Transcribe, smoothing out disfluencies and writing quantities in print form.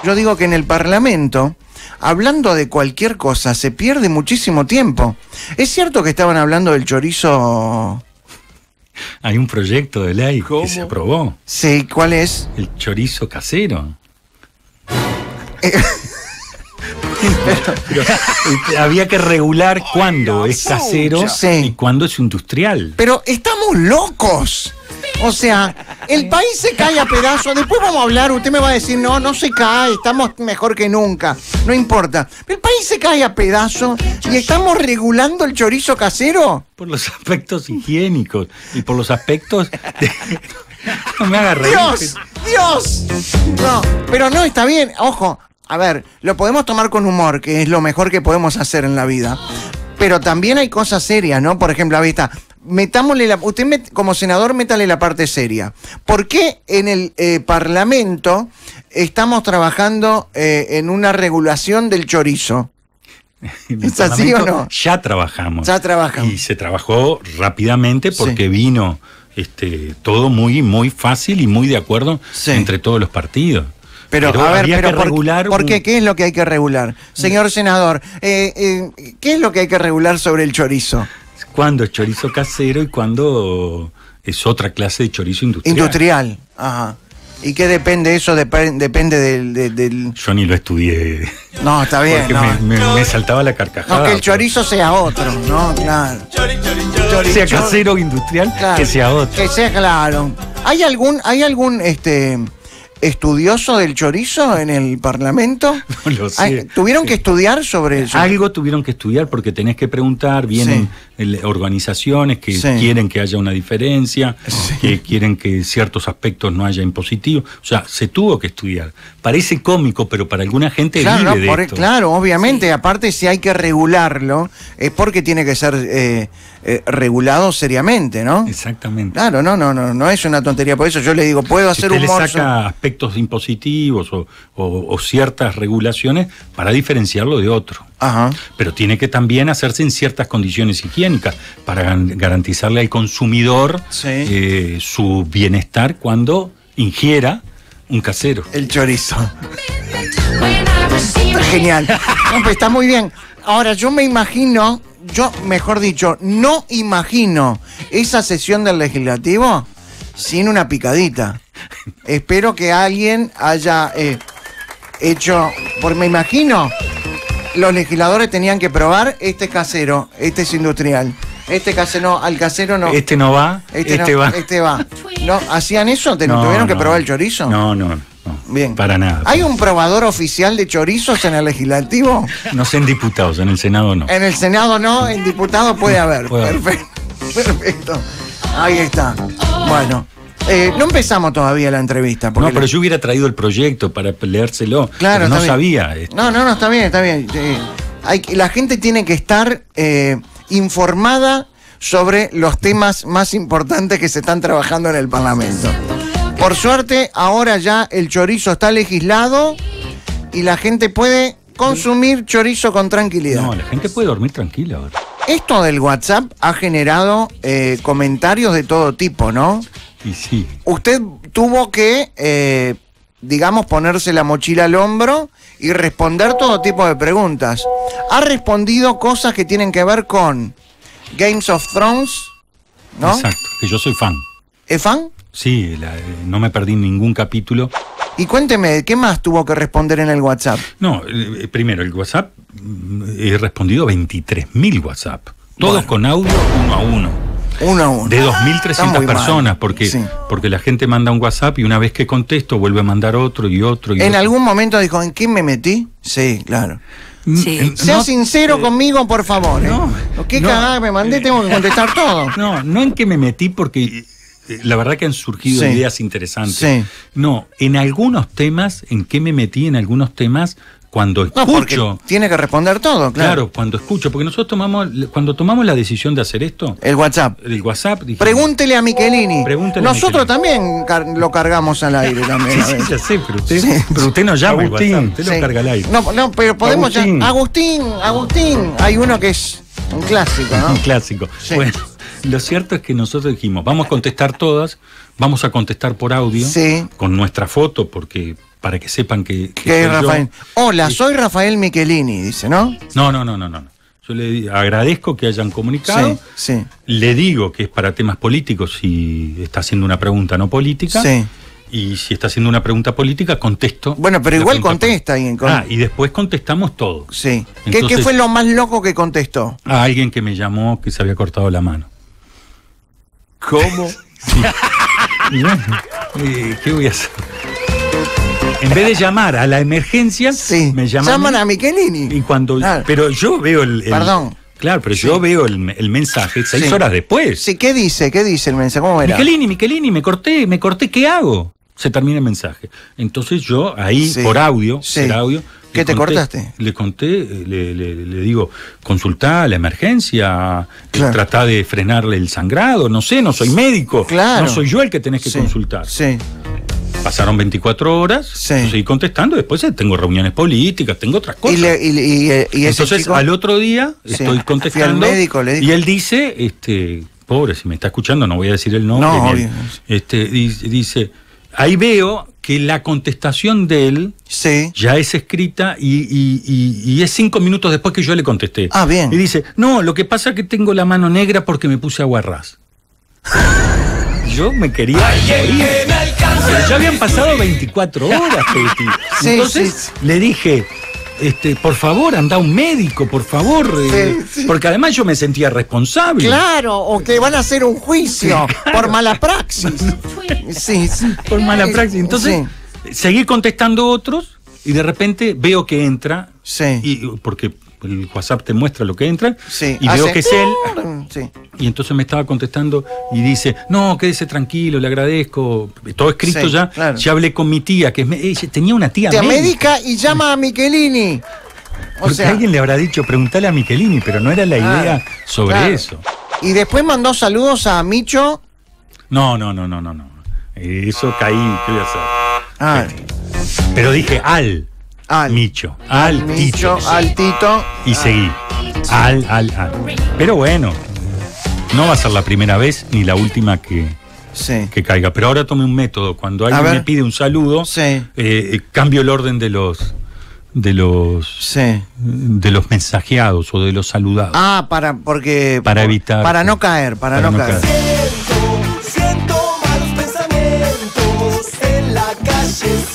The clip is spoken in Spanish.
yo digo que en el Parlamento, hablando de cualquier cosa, se pierde muchísimo tiempo. ¿Es cierto que estaban hablando del chorizo? Hay un proyecto de ley ¿Cómo? que se aprobó. Sí, ¿cuál es? El chorizo casero. Pero había que regular cuándo es casero y cuándo es industrial. Pero estamos locos. O sea, el país se cae a pedazos. Después vamos a hablar, usted me va a decir, no se cae, estamos mejor que nunca. No importa. El país se cae a pedazos y estamos regulando el chorizo casero. Por los aspectos higiénicos y por los aspectos... No me haga reír. ¡Dios! No, pero no, está bien, ojo. A ver, lo podemos tomar con humor, que es lo mejor que podemos hacer en la vida. Pero también hay cosas serias, ¿no? Por ejemplo, ahí está. Usted como senador, métale la parte seria. ¿Por qué en el Parlamento estamos trabajando en una regulación del chorizo? ¿Es así o no? Ya trabajamos. Ya trabajamos. Y se trabajó rápidamente porque vino todo muy, muy fácil y muy de acuerdo entre todos los partidos. Pero a ver, había que regular ¿por qué? ¿Qué es lo que hay que regular? Señor senador, ¿qué es lo que hay que regular sobre el chorizo? ¿Cuándo es chorizo casero y cuándo es otra clase de chorizo industrial? Industrial, ajá. ¿Y qué depende eso? Depende del... Yo ni lo estudié. No, está bien. Porque me saltaba la carcajada. No, que el chorizo sea otro, ¿no? Claro. Sea casero o industrial, claro, que sea otro. Que sea claro. ¿Hay algún estudioso del chorizo en el Parlamento? No lo sé. ¿Tuvieron que estudiar sobre eso? Algo tuvieron que estudiar porque tenés que preguntar, vienen organizaciones que quieren que haya una diferencia, que quieren que ciertos aspectos no haya impositivo. O sea, se tuvo que estudiar. Parece cómico, pero para alguna gente vive de esto. Claro, obviamente. Aparte, si hay que regularlo, es porque tiene que ser regulado seriamente, ¿no? Exactamente. Claro, no es una tontería. Por eso yo le digo, puedo hacer un humor. Le saca aspectos impositivos o ciertas regulaciones para diferenciarlo de otro. Ajá. Pero tiene que también hacerse en ciertas condiciones higiénicas para garantizarle al consumidor su bienestar cuando ingiera un casero. El chorizo. Genial. No, pues está muy bien. Ahora, mejor dicho, no imagino esa sesión del legislativo sin una picadita. Espero que alguien haya hecho, porque me imagino, los legisladores tenían que probar este casero, este es industrial. Este casero, al casero no. Este no va, este va. Este va. ¿No? ¿Hacían eso? ¿Tuvieron que probar el chorizo? No. Bien. Para nada. ¿Hay un probador oficial de chorizos en el legislativo? No sé en diputados, en el Senado no. En el Senado no, en diputados puede haber. Perfecto. Ahí está. Bueno. No empezamos todavía la entrevista. No, pero yo hubiera traído el proyecto para leérselo. Claro, pero no sabía. No, está bien. La gente tiene que estar informada sobre los temas más importantes que se están trabajando en el Parlamento. Por suerte, ahora ya el chorizo está legislado y la gente puede consumir chorizo con tranquilidad. No, la gente puede dormir tranquila ahora. Esto del WhatsApp ha generado comentarios de todo tipo, ¿no? Y sí. Usted tuvo que, ponerse la mochila al hombro y responder todo tipo de preguntas. Ha respondido cosas que tienen que ver con Games of Thrones, ¿no? Exacto, que yo soy fan. ¿Es fan? Sí, no me perdí ningún capítulo. Y cuénteme, ¿qué más tuvo que responder en el WhatsApp? No, primero, el WhatsApp, he respondido 23.000 WhatsApp. Todos con audio, uno a uno. De 2.300 personas, porque la gente manda un WhatsApp y una vez que contesto vuelve a mandar otro y otro. ¿En algún momento dijo, ¿en qué me metí? Sí, claro. Sí. Sea sincero conmigo, por favor. ¿Qué cagada me mandé? Tengo que contestar todo. No en qué me metí porque... La verdad que han surgido ideas interesantes. Sí. No, en algunos temas, ¿en qué me metí en algunos temas? Cuando escucho... No, porque tiene que responder todo, claro. Claro, cuando escucho, porque nosotros cuando tomamos la decisión de hacer esto... El WhatsApp. Dijimos, pregúntele a Michelini. Nosotros también lo cargamos al aire también. Sí, ya sé, pero usted no llama el WhatsApp, usted lo carga al aire. No, pero podemos llamar... Agustín. Hay uno que es un clásico, ¿no? Un clásico. Sí. Bueno, lo cierto es que nosotros dijimos, vamos a contestar todas, vamos a contestar por audio, con nuestra foto, porque para que sepan que ¿Qué es Rafael? Hola, soy Rafael Michelini, dice, ¿no? No. Yo le agradezco que hayan comunicado. Sí. Le digo que es para temas políticos si está haciendo una pregunta no política. Sí. Y si está haciendo una pregunta política, contesto. Bueno, pero igual contesta. Y después contestamos todo. Sí. Entonces, ¿qué fue lo más loco que contestó? A alguien que me llamó que se había cortado la mano. ¿Cómo? Sí. Y bueno, ¿qué voy a hacer? En vez de llamar a la emergencia, me llaman a Michelini. Y cuando, pero yo veo Perdón. Claro, pero yo veo el mensaje 6 horas después. Sí, ¿qué dice el mensaje? ¿Cómo era? Michelini, me corté, ¿qué hago? Se termina el mensaje. Entonces yo ahí, por audio, ¿qué te cortaste? Le conté, le digo, consultá la emergencia, tratá de frenarle el sangrado, no sé, no soy médico, no soy yo el que tenés que consultar. Sí. Pasaron 24 horas, seguí contestando, después tengo reuniones políticas, tengo otras cosas. Y entonces chico, al otro día estoy contestando al médico, le dijo. Y él dice, pobre, si me está escuchando, no voy a decir el nombre. No, obvio. Dice, ahí veo que la contestación de él ya es escrita y es 5 minutos después que yo le contesté. Ah, bien. Y dice, no, lo que pasa es que tengo la mano negra porque me puse aguarrás. Yo me quería morir. Pero ya habían pasado 24 horas, Peti. Entonces le dije, por favor, anda a un médico, por favor. Porque además yo me sentía responsable. Claro, o que van a hacer un juicio por mala praxis. Por mala praxis. Entonces, seguí contestando otros y de repente veo que entra. Porque el WhatsApp te muestra lo que entra. Y veo que es él. Y entonces me estaba contestando y dice, no, quédese tranquilo, le agradezco. Todo escrito ya. Claro. Ya hablé con mi tía, que ella tenía una tía médica y llama a Michelini. Porque alguien le habrá dicho, preguntale a Michelini, pero no era la idea sobre eso. Y después mandó saludos a Micho. No. Eso caí, ¿qué voy a hacer? Pero dije Micho. Al Tito. Y seguí. Al. Pero bueno, no va a ser la primera vez ni la última que caiga. Pero ahora tomé un método. Cuando alguien me pide un saludo, cambio el orden de los mensajeados o de los saludados. Para evitar. Para no caer. Siento malos pensamientos en la calle.